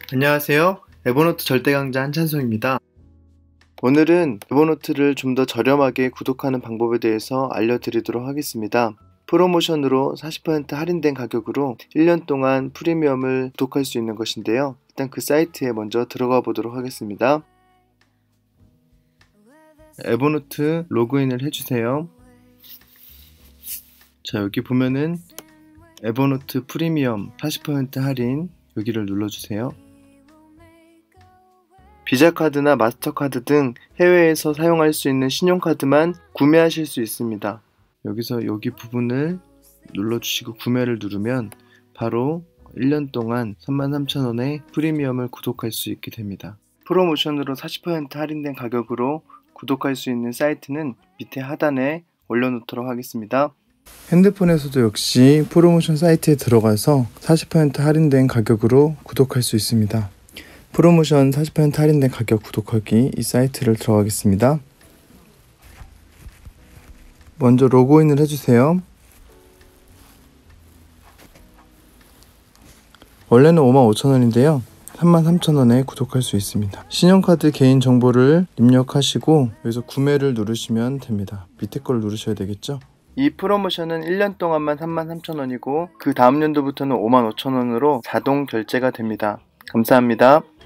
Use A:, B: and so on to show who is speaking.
A: 안녕하세요. 에버노트 절대강자 한찬성입니다. 오늘은 에버노트를 좀 더 저렴하게 구독하는 방법에 대해서 알려드리도록 하겠습니다. 프로모션으로 40% 할인된 가격으로 1년 동안 프리미엄을 구독할 수 있는 것인데요. 일단 그 사이트에 먼저 들어가 보도록 하겠습니다. 에버노트 로그인을 해주세요. 자, 여기 보면은 에버노트 프리미엄 40% 할인 여기를 눌러주세요. 비자카드나 마스터카드 등 해외에서 사용할 수 있는 신용카드만 구매하실 수 있습니다. 여기서 여기 부분을 눌러주시고 구매를 누르면 바로 1년 동안 33,000원의 프리미엄을 구독할 수 있게 됩니다. 프로모션으로 40% 할인된 가격으로 구독할 수 있는 사이트는 밑에 하단에 올려놓도록 하겠습니다. 핸드폰에서도 역시 프로모션 사이트에 들어가서 40% 할인된 가격으로 구독할 수 있습니다. 프로모션 40% 할인된 가격 구독하기 이 사이트를 들어가겠습니다. 먼저 로그인을 해주세요. 원래는 55,000원인데요 33,000원에 구독할 수 있습니다. 신용카드 개인 정보를 입력하시고 여기서 구매를 누르시면 됩니다. 밑에 걸 누르셔야 되겠죠. 이 프로모션은 1년 동안만 33,000원이고 그 다음 연도부터는 55,000원으로 자동 결제가 됩니다. 감사합니다.